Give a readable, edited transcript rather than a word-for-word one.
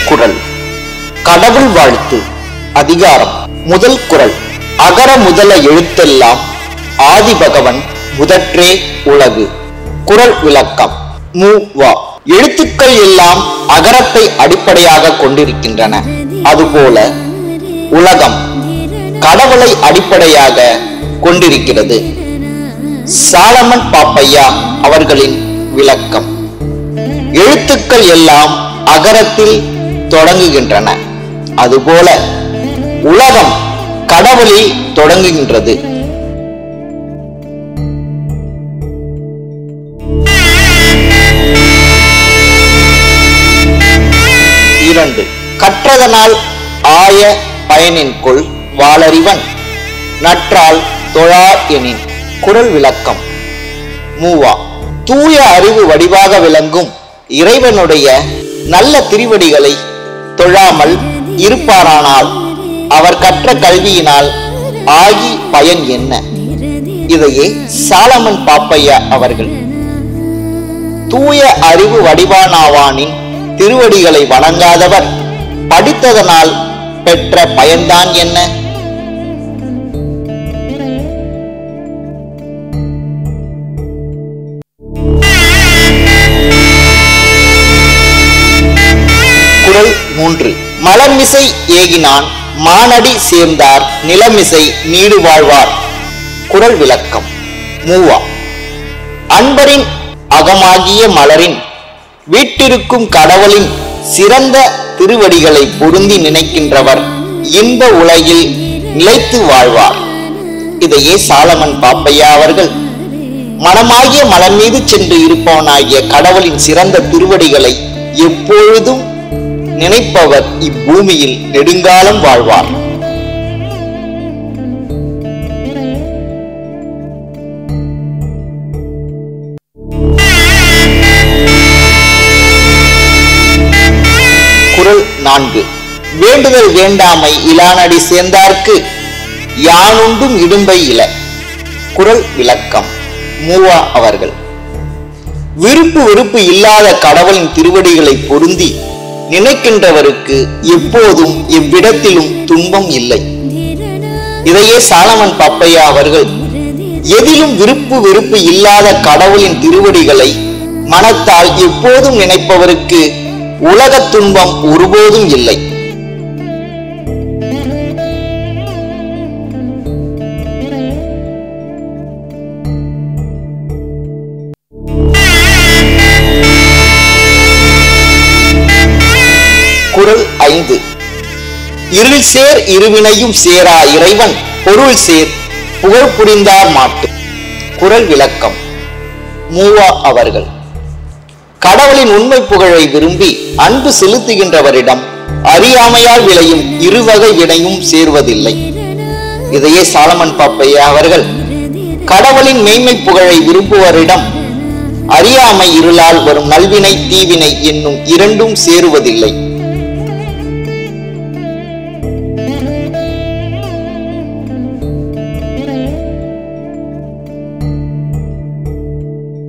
திருக்குறள் கடவுள் வாழ்த்து அதிகாரம் முதல் குறள். அகர முதல எழுத்தெல்லாம் ஆதிபகவன் முதற்றே உலகு. குறள் விளக்கம். மூவா எழுத்துக்கள் எல்லாம் அகரத்தை அடிப்படையாக கொண்டிருக்கின்றன. அதுபோல உலகம் கடவுளை அடிப்படையாக கொண்டிருக்கிறது. சாலமன் பாப்பையா அவர்களின் விளக்கம். எழுத்துக்கள் எல்லாம் அகரத்தில் தொடங்குகின்றன. அதுபோல உலகம் கடவுளில் தொடங்குகின்றது. இரண்டு கற்றதனால் ஆய பயனின்கொள் வாளறிவன் நற்றால் தொழார் எனின். குறள் விளக்கம். மூவா தூய அறிவு வடிவாக விளங்கும் இறைவனுடைய நல்ல திருவடிகளை தொழாமல் இருப்பாரானால் அவர் கற்ற கல்வியினால் ஆகி பயன் என்ன? இதையே சாலமன் பாப்பையா அவர்கள் தூய அறிவு வடிவானாவானின் திருவடிகளை வணங்காதவர் படித்ததனால் பெற்ற பயன்தான் என்ன? குறள் 3 மலமிசை ஏகினான் மானடி சேர்ந்தார் நிலமிசை நீடு வாழ்வார். குறள் விளக்கம். மூவா அன்பரின் அகமாகிய மலரின் வீட்டிற்கும் கடவுளின் சிறந்த திருவடிகளை பொருந்தி நினைக்கின்றவர் இன்ப உலகில் நிலைத்து வாழ்வார். இதையே சாலமன் பாப்பையா அவர்கள் மனமாகிய மலர் மீது சென்று இருப்பவனாகிய கடவுளின் சிறந்த திருவடிகளை எப்பொழுதும் நினைப்பவர் இப்பூமியில் நெடுங்காலம் வாழ்வார். குறள் 4 வேண்டுதல் வேண்டாமை இலானடி சேர்ந்தார்க்கு யானுண்டும் இடும்பை இல. குறள் விளக்கம். மூவா அவர்கள் விருப்பு வெறுப்பு இல்லாத கடவுளின் திருவடிகளை பொருந்தி நினைக்கின்றவருக்கு எப்போதும் எவ்விடத்திலும் துன்பம் இல்லை. இதையே சாலமன் பாப்பையா அவர்கள் எதிலும் விருப்பு வெறுப்பு இல்லாத கடவுளின் திருவடிகளை மனத்தால் எப்போதும் நினைப்பவருக்கு உலக துன்பம் ஒருபோதும் இல்லை. குறள் 5 இருள் சேர் இருவினையும் சேரா இறைவன் பொருள் சேர் புகழ் புரிந்தார் மாட்டு. குறள் விளக்கம். மூவா அவர்கள் கடவுளின் உண்மை புகழை விரும்பி அன்பு செலுத்துகின்றவரிடம் அறியாமையால் விளையும் இருவகை வினையும் சேர்வதில்லை. இதையே சாலமன் பாப்பையா அவர்கள் கடவுளின் மெய்மை புகழை விரும்புவரிடம் அறியாமை இருளால் வரும் நல்வினை தீவினை என்னும் இரண்டும் சேருவதில்லை.